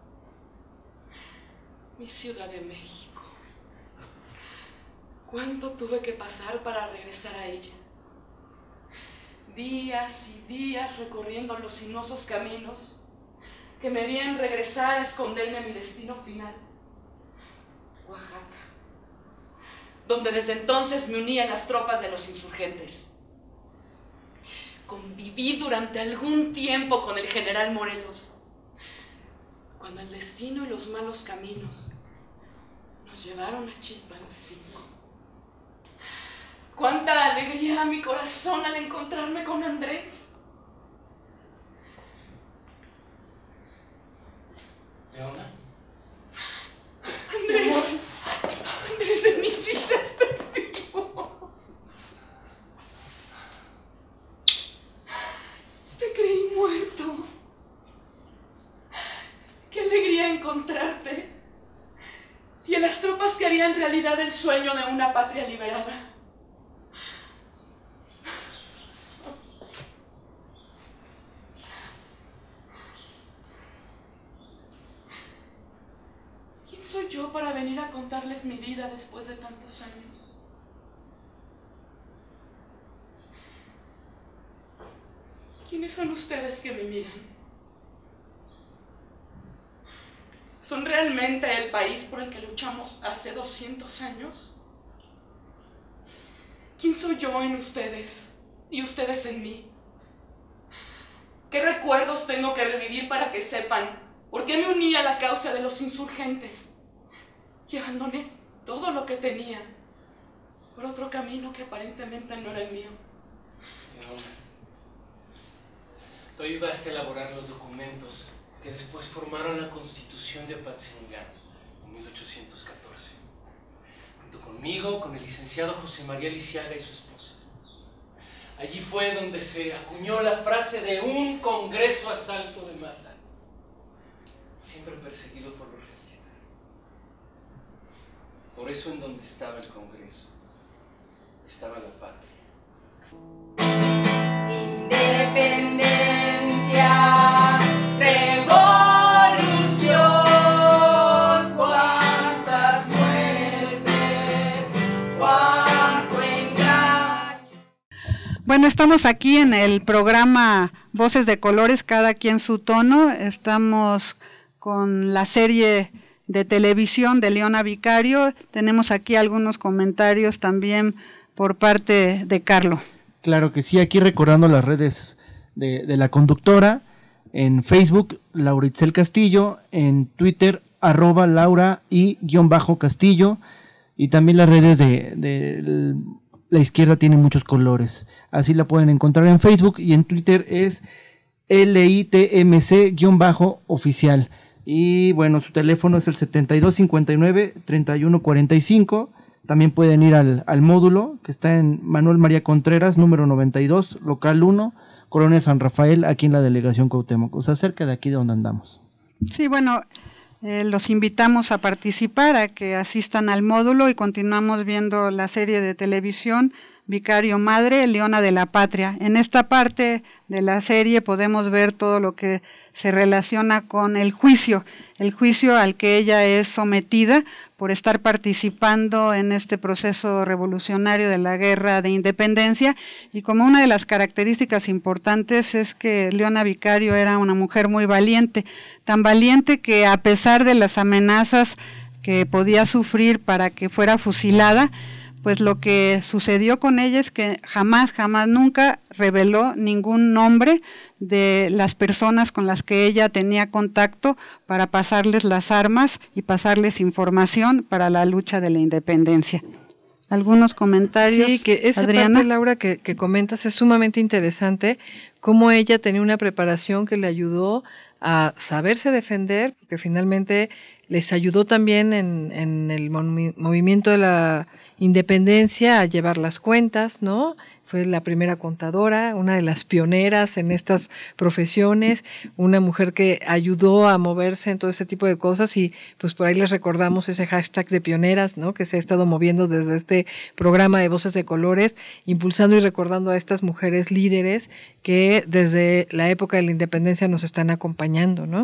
Mi Ciudad de México. ¿Cuánto tuve que pasar para regresar a ella? Días y días recorriendo los sinuosos caminos que me harían regresar a esconderme a mi destino final. Oaxaca, donde desde entonces me uní a las tropas de los insurgentes. Conviví durante algún tiempo con el general Morelos, cuando el destino y los malos caminos nos llevaron a Chilpancingo. Cuánta alegría a mi corazón al encontrarme con Andrés. Leona. Andrés, Andrés de mi vida, estás vivo. Te creí muerto. Qué alegría encontrarte. Y en las tropas que harían realidad el sueño de una patria liberada. ¿Quién soy yo para venir a contarles mi vida después de tantos años? ¿Quiénes son ustedes que me miran? ¿Son realmente el país por el que luchamos hace doscientos años? ¿Quién soy yo en ustedes y ustedes en mí? ¿Qué recuerdos tengo que revivir para que sepan por qué me uní a la causa de los insurgentes y abandoné todo lo que tenía por otro camino que aparentemente no era el mío? Leona, tú ayudaste a elaborar los documentos que después formaron la Constitución de Apatzingán en mil ochocientos catorce, junto conmigo, con el licenciado José María Lisiaga y su esposa. Allí fue donde se acuñó la frase de un Congreso a salto de mata, siempre perseguido por los realistas. Por eso en donde estaba el Congreso, estaba la patria. Independencia, revolución, cuántas muertes, cuánto engaño. Bueno, estamos aquí en el programa Voces de Colores, cada quien su tono. Estamos con la serie de televisión de Leona Vicario. Tenemos aquí algunos comentarios también por parte de Carlo. Claro que sí, aquí recordando las redes de, de la conductora, en Facebook, Laura Itzel Castillo, en Twitter, arroba Laura y guión bajo Castillo, y también las redes de, de la izquierda tienen muchos colores, así la pueden encontrar en Facebook, y en Twitter es L I T M C guión bajo oficial, y bueno, su teléfono es el setenta y dos cincuenta y nueve treinta y uno cuarenta y cinco. También pueden ir al, al módulo que está en Manuel María Contreras, número noventa y dos, local uno, Colonia San Rafael, aquí en la delegación Cuauhtémoc, o sea, cerca de aquí de donde andamos. Sí, bueno, eh, los invitamos a participar, a que asistan al módulo, y continuamos viendo la serie de televisión Vicario Madre, Leona de la Patria. En esta parte de la serie podemos ver todo lo que se relaciona con el juicio, el juicio al que ella es sometida por estar participando en este proceso revolucionario de la Guerra de Independencia, y como una de las características importantes es que Leona Vicario era una mujer muy valiente, tan valiente que a pesar de las amenazas que podía sufrir para que fuera fusilada, pues lo que sucedió con ella es que jamás, jamás, nunca reveló ningún nombre de las personas con las que ella tenía contacto para pasarles las armas y pasarles información para la lucha de la independencia. ¿Algunos comentarios, Sí, que esa Adriana? parte, Laura, que, que comentas es sumamente interesante, cómo ella tenía una preparación que le ayudó a saberse defender, porque finalmente les ayudó también en, en el movi- movimiento de la independencia a llevar las cuentas, ¿no? Fue la primera contadora, una de las pioneras en estas profesiones, una mujer que ayudó a moverse en todo ese tipo de cosas, y pues por ahí les recordamos ese hashtag de pioneras, ¿no? Que se ha estado moviendo desde este programa de Voces de Colores, impulsando y recordando a estas mujeres líderes que desde la época de la independencia nos están acompañando, ¿no?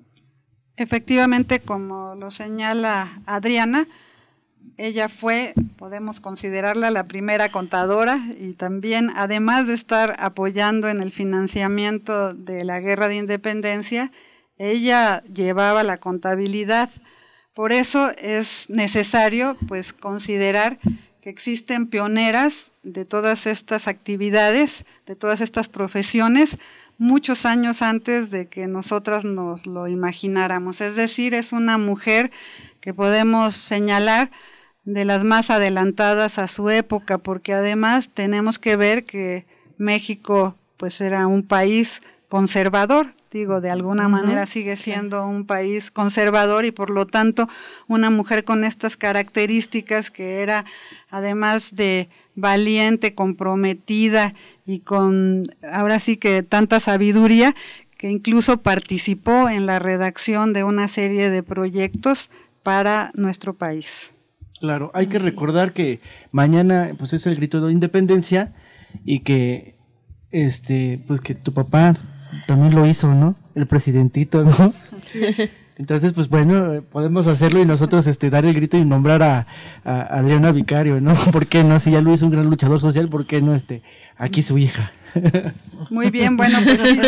Efectivamente, como lo señala Adriana, ella fue, podemos considerarla la primera contadora, y también, además de estar apoyando en el financiamiento de la Guerra de Independencia, ella llevaba la contabilidad Por eso es necesario pues considerar que existen pioneras de todas estas actividades, de todas estas profesiones, muchos años antes de que nosotras nos lo imagináramos. Es decir, es una mujer que podemos señalar de las más adelantadas a su época, porque además tenemos que ver que México pues era un país conservador, digo, de alguna uh-huh. manera sigue siendo un país conservador y por lo tanto una mujer con estas características que era además de valiente, comprometida y con ahora sí que tanta sabiduría, que incluso participó en la redacción de una serie de proyectos para nuestro país. Claro, hay que recordar que mañana pues es el grito de independencia y que este pues que tu papá también lo hizo, ¿no? El presidentito, ¿no? Sí. Entonces, pues bueno, podemos hacerlo y nosotros este dar el grito y nombrar a, a, a Leona Vicario, ¿no? ¿Por qué no? Si ya lo hizo un gran luchador social, ¿por qué no este aquí su hija? Muy bien, bueno, pues sí,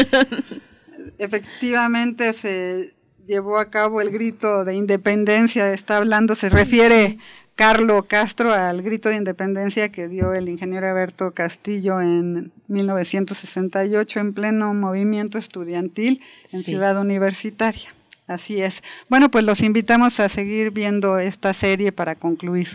efectivamente se llevó a cabo el grito de independencia, está hablando, se refiere Carlo Castro al grito de independencia que dio el ingeniero Alberto Castillo en mil novecientos sesenta y ocho en pleno movimiento estudiantil en sí. Ciudad Universitaria. Así es. Bueno, pues los invitamos a seguir viendo esta serie para concluir.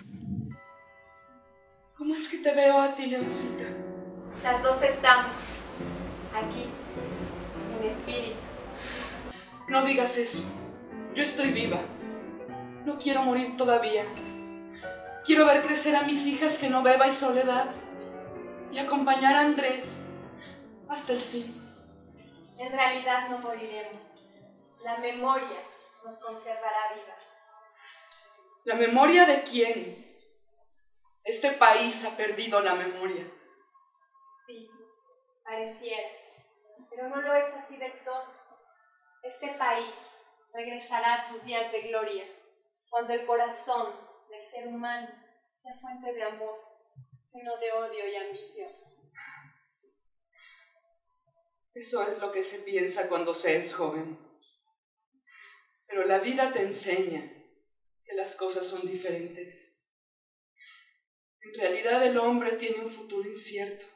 ¿Cómo es que te veo a ti, Leoncita? Las dos estamos aquí, en espíritu. No digas eso. Yo estoy viva. No quiero morir todavía. Quiero ver crecer a mis hijas Genoveva y Soledad y acompañar a Andrés hasta el fin. En realidad no moriremos. La memoria nos conservará vivas. ¿La memoria de quién? Este país ha perdido la memoria. Sí, pareciera, pero no lo es así del todo. Este país regresará a sus días de gloria cuando el corazón del ser humano sea fuente de amor, y no de odio y ambición. Eso es lo que se piensa cuando se es joven. Pero la vida te enseña que las cosas son diferentes. En realidad el hombre tiene un futuro incierto.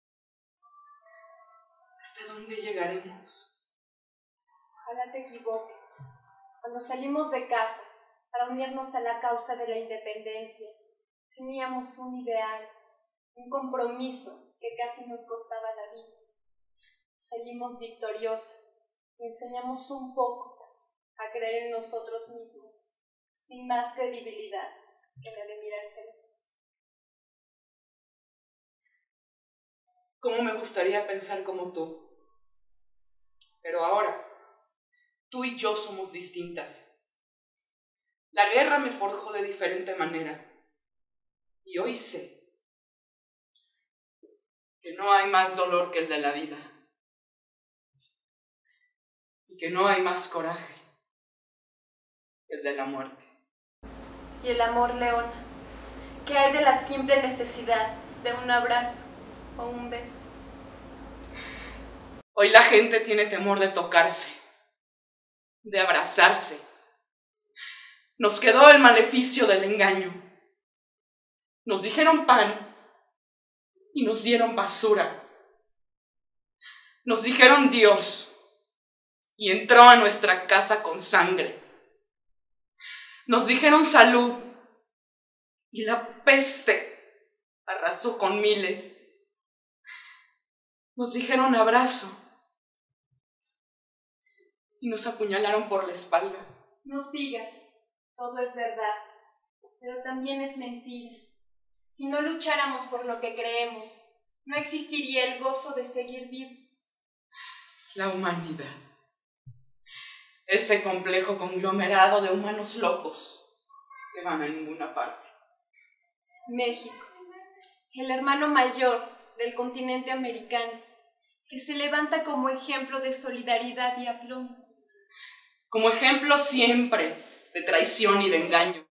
¿Hasta dónde llegaremos? Ojalá te equivoques. Cuando salimos de casa para unirnos a la causa de la independencia, teníamos un ideal, un compromiso que casi nos costaba la vida. Salimos victoriosas y enseñamos un poco a creer en nosotros mismos, sin más credibilidad que la de mirárselos. Cómo me gustaría pensar como tú. Pero ahora, tú y yo somos distintas. La guerra me forjó de diferente manera. Y hoy sé que no hay más dolor que el de la vida. Y que no hay más coraje que el de la muerte. Y el amor, Leona, ¿qué hay de la simple necesidad de un abrazo o un beso? Hoy la gente tiene temor de tocarse, de abrazarse. Nos quedó el maleficio del engaño. Nos dijeron pan y nos dieron basura. Nos dijeron Dios y entró a nuestra casa con sangre. Nos dijeron salud y la peste arrasó con miles. Nos dijeron abrazo y nos apuñalaron por la espalda. No sigas, todo es verdad, pero también es mentira. Si no lucháramos por lo que creemos, no existiría el gozo de seguir vivos. La humanidad, ese complejo conglomerado de humanos locos que van a ninguna parte. México, el hermano mayor del continente americano, que se levanta como ejemplo de solidaridad y aplomo. Como ejemplo siempre de traición y de engaño.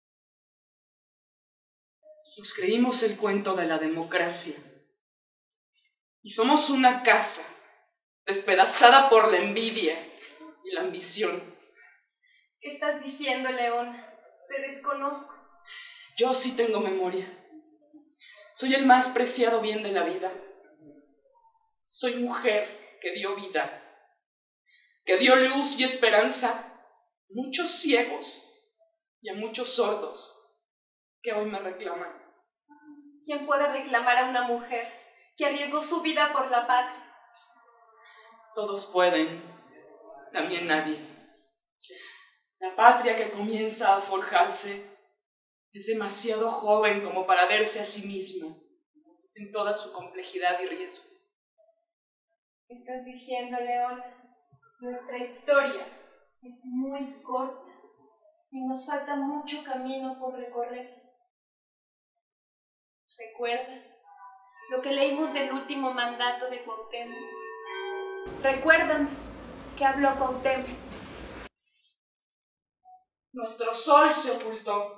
Nos creímos el cuento de la democracia. Y somos una casa despedazada por la envidia y la ambición. ¿Qué estás diciendo, Leona? Te desconozco. Yo sí tengo memoria. Soy el más preciado bien de la vida. Soy mujer que dio vida, que dio luz y esperanza a muchos ciegos y a muchos sordos que hoy me reclaman. ¿Quién puede reclamar a una mujer que arriesgó su vida por la patria? Todos pueden, también nadie. La patria que comienza a forjarse es demasiado joven como para verse a sí misma en toda su complejidad y riesgo. ¿Qué estás diciendo, Leona? Nuestra historia es muy corta y nos falta mucho camino por recorrer. ¿Recuerdas lo que leímos del último mandato de Cuauhtémoc? Recuérdame que habló Cuauhtémoc. Nuestro sol se ocultó.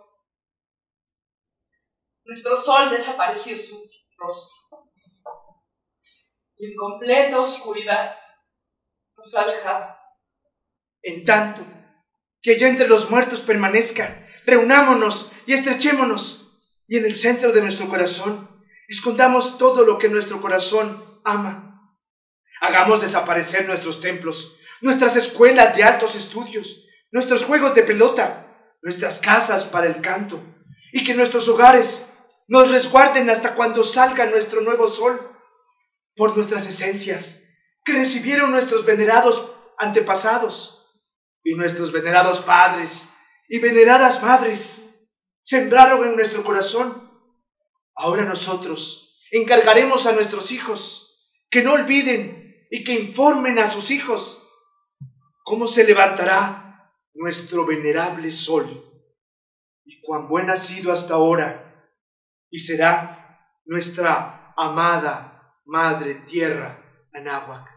Nuestro sol desapareció su rostro. Y en completa oscuridad nos ha dejado. En tanto que yo entre los muertos permanezca, reunámonos y estrechémonos, y en el centro de nuestro corazón escondamos todo lo que nuestro corazón ama. Hagamos desaparecer nuestros templos, nuestras escuelas de altos estudios, nuestros juegos de pelota, nuestras casas para el canto, y que nuestros hogares nos resguarden hasta cuando salga nuestro nuevo sol, por nuestras esencias que recibieron nuestros venerados antepasados, y nuestros venerados padres y veneradas madres sembraron en nuestro corazón. Ahora nosotros encargaremos a nuestros hijos que no olviden y que informen a sus hijos cómo se levantará nuestro venerable sol y cuán buena ha sido hasta ahora y será nuestra amada Madre Tierra Anáhuac.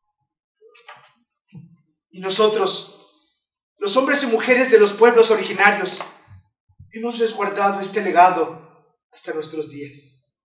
Y nosotros, los hombres y mujeres de los pueblos originarios, hemos resguardado este legado hasta nuestros días.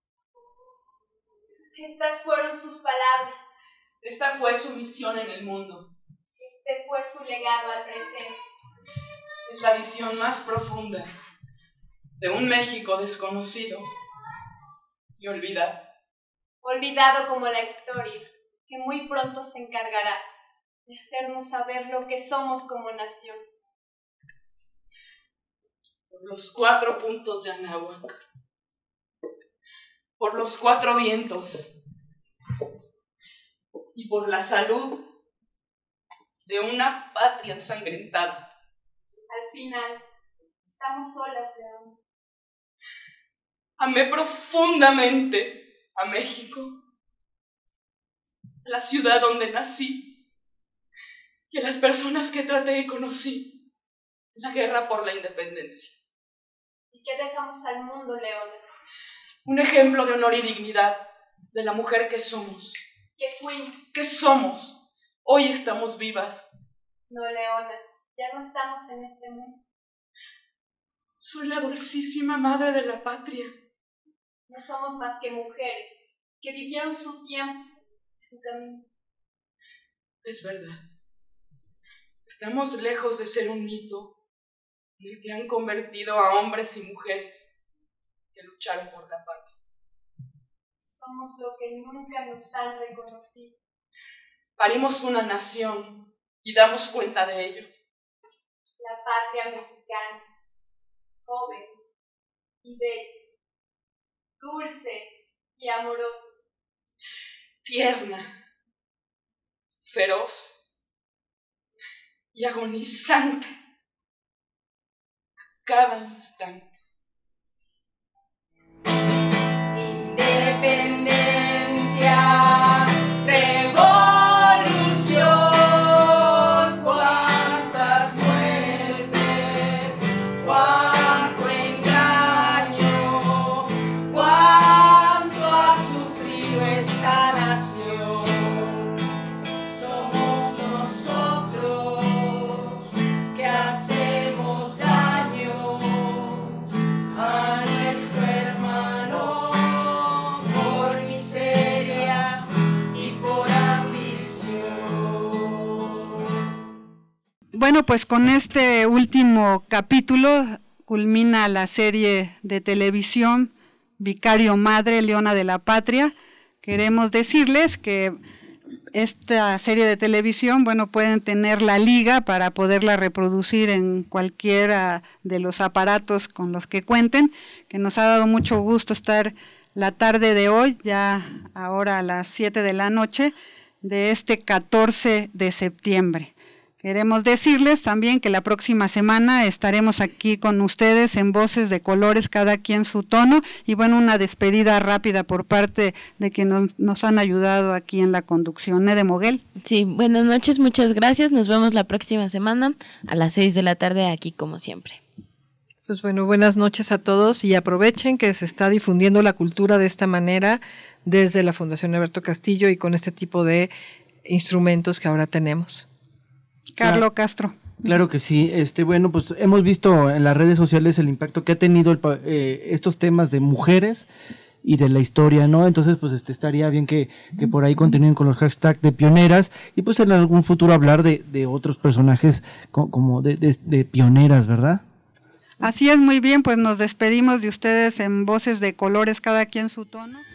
Estas fueron sus palabras. Esta fue su misión en el mundo. Este fue su legado al presente. Es la visión más profunda de un México desconocido y olvidado. Olvidado como la historia, que muy pronto se encargará de hacernos saber lo que somos como nación. Por los cuatro puntos de Anáhuac, por los cuatro vientos y por la salud de una patria ensangrentada. Al final, estamos solas, León. Amé profundamente a México, la ciudad donde nací y a las personas que traté y conocí en la guerra por la independencia. ¿Y qué dejamos al mundo, Leona? Un ejemplo de honor y dignidad de la mujer que somos. ¿Qué fuimos? ¿Qué somos? Hoy estamos vivas. No, Leona, ya no estamos en este mundo. Soy la dulcísima madre de la patria. No somos más que mujeres que vivieron su tiempo y su camino. Es verdad. Estamos lejos de ser un mito en el que han convertido a hombres y mujeres que lucharon por la patria. Somos lo que nunca nos han reconocido. Parimos una nación y damos cuenta de ello. La patria mexicana, joven y bella, dulce y amorosa, tierna, feroz y agonizante a cada instante. Independencia, revolución, cuántas muertes, cuánto engaño, cuánto ha sufrido esta nación. Somos nosotros que hacemos daño a nuestro hermano por miseria y por ambición. Bueno, pues con este último capítulo culmina la serie de televisión Vicario Madre, Leona de la Patria. Queremos decirles que esta serie de televisión, bueno, pueden tener la liga para poderla reproducir en cualquiera de los aparatos con los que cuenten, que nos ha dado mucho gusto estar la tarde de hoy, ya ahora a las siete de la noche, de este catorce de septiembre. Queremos decirles también que la próxima semana estaremos aquí con ustedes en Voces de Colores, cada quien su tono, y bueno, una despedida rápida por parte de quienes nos han ayudado aquí en la conducción. Nede Moguel. Sí, buenas noches, muchas gracias, nos vemos la próxima semana a las seis de la tarde aquí como siempre. Pues bueno, buenas noches a todos y aprovechen que se está difundiendo la cultura de esta manera desde la Fundación Alberto Castillo y con este tipo de instrumentos que ahora tenemos. Carlos Castro. Claro que sí, este bueno, pues hemos visto en las redes sociales el impacto que ha tenido el, eh, estos temas de mujeres y de la historia, ¿no? Entonces, pues este estaría bien que, que por ahí continúen con los hashtags de pioneras y pues en algún futuro hablar de, de otros personajes como, como de, de, de pioneras, ¿verdad? Así es, muy bien, pues nos despedimos de ustedes en Voces de Colores, cada quien su tono.